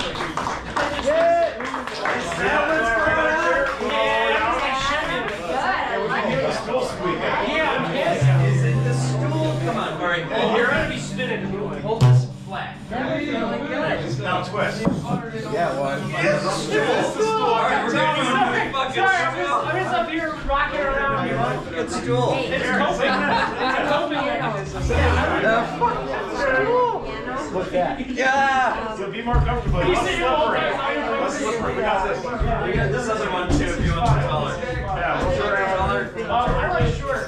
Is it the stool? Come on. All right. You're going to be spinning. Hold this flat. Now twist. Yeah, well. It's the stool. All right, we're going to fucking stool. I'm just up here rocking around. Good stool. It's coping. It's a coping mechanism. What's that? Yeah. So be more comfortable. You sit here all day. Less slippery. We got this. We got this other one too if you want to taller. Yeah, we'll Shorter, taller. I like short.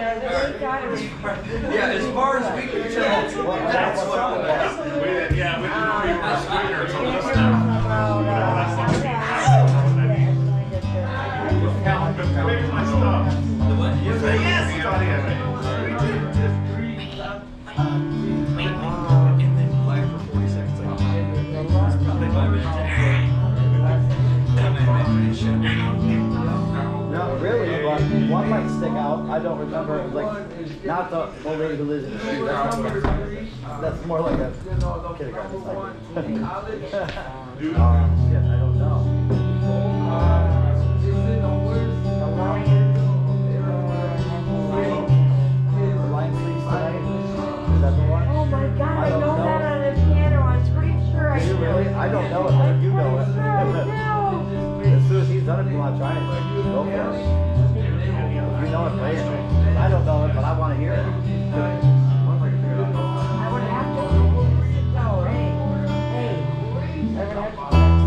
Yeah, as far as we can tell, that's what it was. Yeah, we didn't pre-press sweetener until this time. Where's my stuff? The what? Yes! And then black for 40 seconds. Probably 5 minutes. Not really, but one might stick out. I don't remember, like, not the old lady who lives in the street. That's more like a kindergarten thing. Shit, I don't know. Line 3 side. Is that the one? Oh my God, I know that on the piano. I'm pretty sure I Do you do. really? I don't know it, but if you know it. As soon as he's done it, you want to try it, go for it. If you know it, play it. I don't know it, but I want to hear it. I would have to go. Hey, I would have to.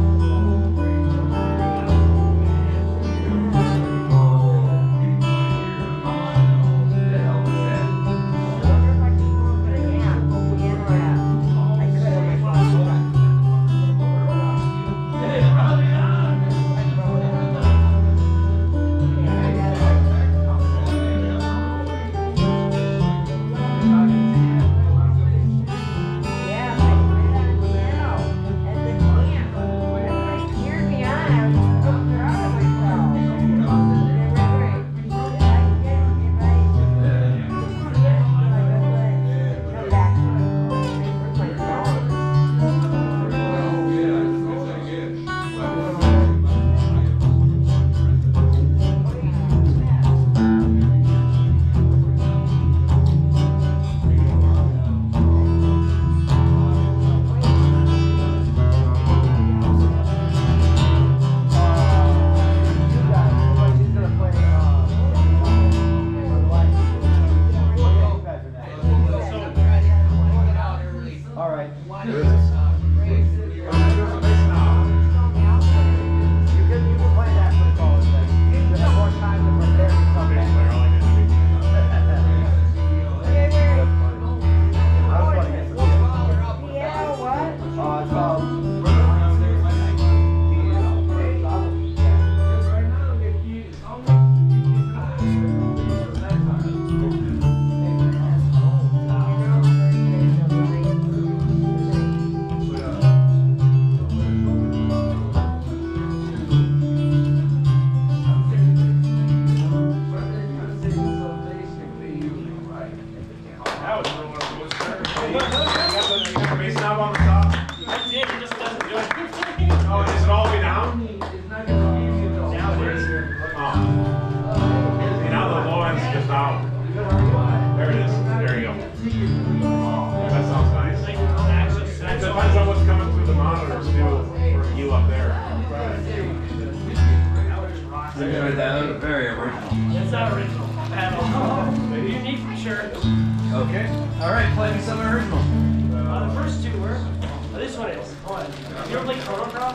Very original. It's not original at all. Unique for sure. Okay. All right, play me some original. The first two were. Oh, this one is. Hold on. You ever play Chrono Cross?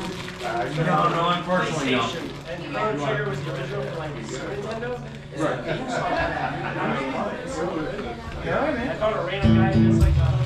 No, unfortunately, no. PlayStation. And Chrono Trigger was the original for like Super Nintendo. Right. I found a random guy who's like